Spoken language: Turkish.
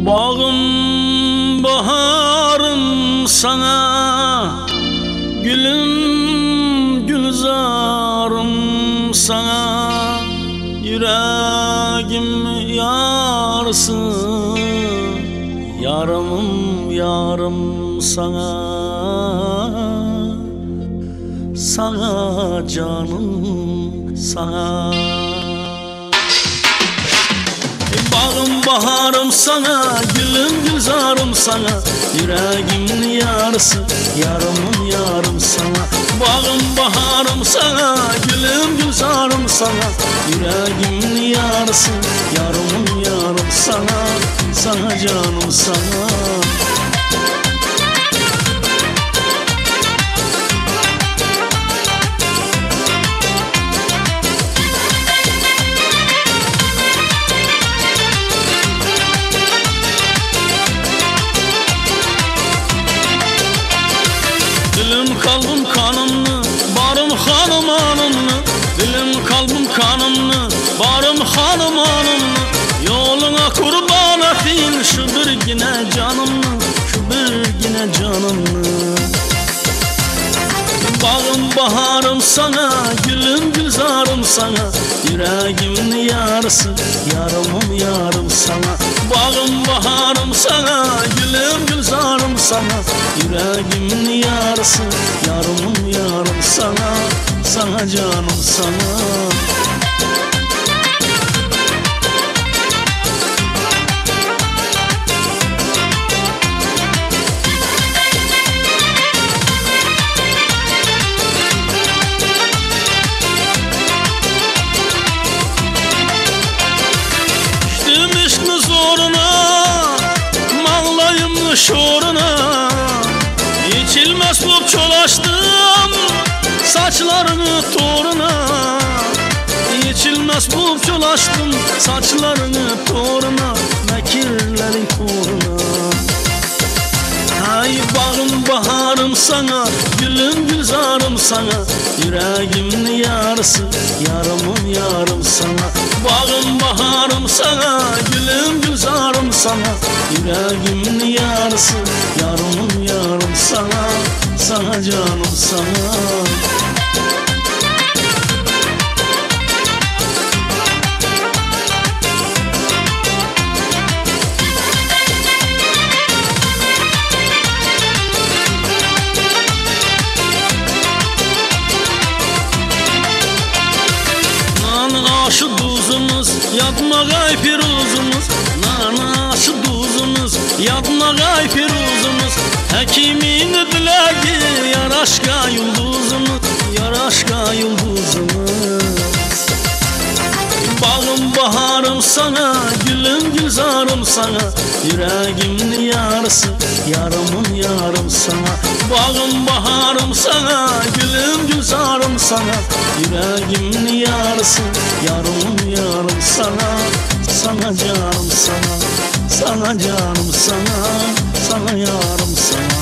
Bağım baharım sana, gülüm gülzarım sana. Yüreğim yarısı, yarımım yarım sana. Sana canım sana. Bağım baharım sana, gülüm gülzarım sana. Yüreğimin yarısı, yarımın yarım sana. Bağım baharım sana, gülüm gülzarım sana. Yüreğimin yarısı, yarımın yarım sana. Sana canım sana. Dilim kalbim kanımlı, barım hanım hanımlı. Dilim kalbim kanımlı, barım hanım hanımlı. Yoluna kurban ettin şu birgine canımlı, şu birgine canımlı. Bağım baharım sana, gülüm gülzarım sana. Yüreğimin yarısı, yarımım yarım sana. Bağım baharım sana, gülüm gülzarım sana. Yüreğimin yarısı, yarımım yarım sana. Sana canım sana. Şoruna içilmez bulup çolaştım saçlarını toruna. İçilmez bulup çolaştım saçlarını toruna. Mekirlerin koruna. Ay bağım baharım sana, gülüm gülzarım sana. Yüreğimin yarısı, yarımın yarım sana. Bağım baharım sana, gülüm gülzarım sana. Yüreğimin yarısı, yarımın yarım sana. Sana canım sana. Aşı duzumuz, yatmagay piruzumuz. Nana aşı duzumuz, yatmagay piruzumuz. Hekimin dileği, yaraşka yıldızımız, yaraşka yıldızımız. Bağım baharım sana, gülüm gülzarım sana. Yüreğimin yarısı, yarımın yarım sana. Bağım baharım sana, gülüm gülzarım sana. Yüreğimin yarısı, yarımın yarım sana. Sana canım sana, sana canım sana. Sana yarım sana.